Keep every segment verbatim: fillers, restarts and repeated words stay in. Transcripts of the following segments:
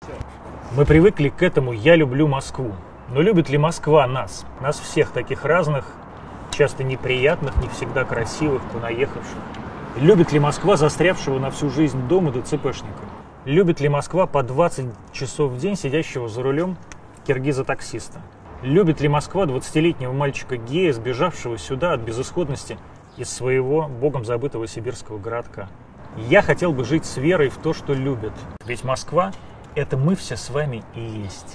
Мы привыкли к этому «я люблю Москву». Но любит ли Москва нас? Нас всех таких разных, часто неприятных, не всегда красивых, понаехавших. Любит ли Москва застрявшего на всю жизнь дома ДЦПшника? Любит ли Москва по двадцать часов в день сидящего за рулем киргиза-таксиста? Любит ли Москва двадцатилетнего мальчика-гея, сбежавшего сюда от безысходности из своего богом забытого сибирского городка? Я хотел бы жить с верой в то, что любят. Ведь Москва — это мы все с вами и есть.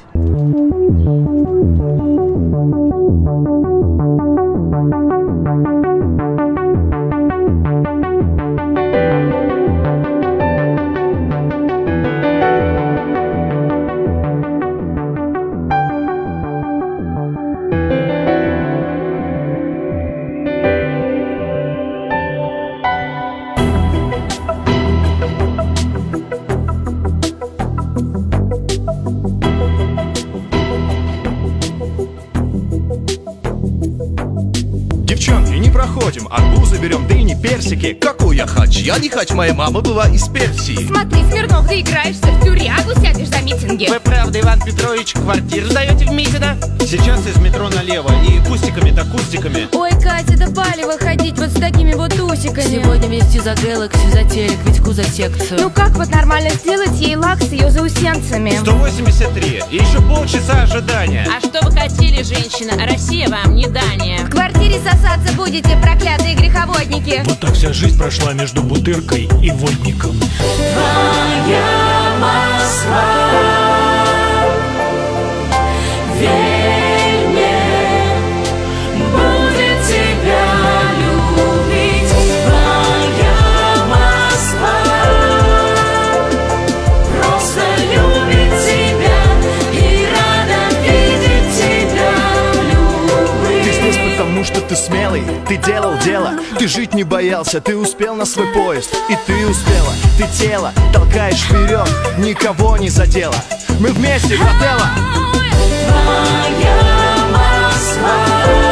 Девчонки, не проходим, арбузы берем, дыни, персики. Какой я хач? Я не хач, моя мама была из Персии. Смотри, Смирнов, ты играешься в тюрягу, сядешь за митинги. Вы правда, Иван Петрович, квартиру сдаете в Митино? Сейчас из метро налево, и кустиками да кустиками. Ой, Катя, да палево ходить вот с такими вот усиками. Сегодня вести за Galaxy, за телек, Витьку за секцию. Ну как вот нормально сделать ей лак с ее заусенцами? сто восемьдесят три, и еще полчаса ожидания. А что вы хотели, женщина? Россия вам не Дания. В квартире сосаться будете, проклятые греховодники. Вот так вся жизнь прошла между Бутыркой и Водником. Твоя Москва, верь мне, будет тебя любить. Твоя Москва просто любит тебя и рада видеть тебя любить. Ты здесь потому, что ты смелый, ты делал дело. Ты жить не боялся, ты успел на свой поезд. И ты успела, ты тело толкаешь вперед, никого не задела. Мы вместе, брателло. Твоя Москва.